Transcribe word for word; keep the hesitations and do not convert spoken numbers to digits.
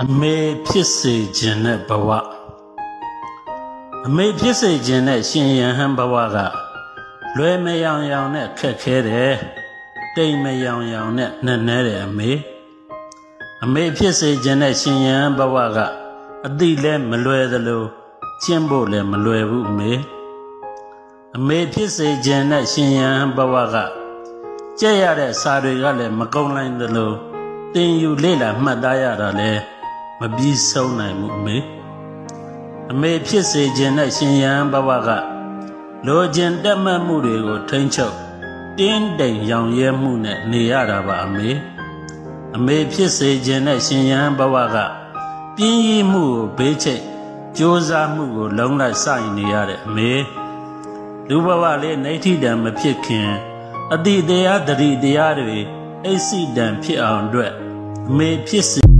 အမေဖြစ်စေခြင်းနဲ့ဘဝအမေဖြစ်စေခြင်းနဲ့ရှင်ယဟန်ဘဝကလွယ်မယောင်ယောင်နဲ့ခက်ခဲတယ်တိမ်မယောင်ယောင်နဲ့နှက်နဲတယ်အမေအမေဖြစ်စေခြင်းနဲ့ရှင်ယဟန်ဘဝကအတိလဲမလွယ်သလိုကျင့်ဖို့လည်းမလွယ်ဘူးအမေအမေဖြစ်စေခြင်းနဲ့ရှင်ယဟန်ဘဝကကြက်ရတဲ့စာတွေကလည်းမကုံနိုင်သလိုတင်ယူလေ့လာမှတ်သားရတာလည်းမပြီးဆုံးနိုင်ဘူးအမေအမေဖြစ်စေခြင်းနဲ့ရှင်ယဟန်ဘဝကလိုချင်တက်မှတ်မှုတွေကိုထိန်းချုပ်တင်းတိမ်ရောင်ရဲမှုနဲ့နေရတာပါအမေအမေဖြစ်စေခြင်းနဲ့ရှင်ယဟန်ဘဝကပြင်းရည်မှုကိုဘေးချိတ်ကြိုးစားမှုကိုလုံးလိုက်စိုက်နေရတဲ့အမေလူဘဝလေးနေထိတံမဖြစ်ခင်အတိတရားတတိတရားတွေအိစိတံဖြစ်အောင်အတွက်အမေဖြစ်စေ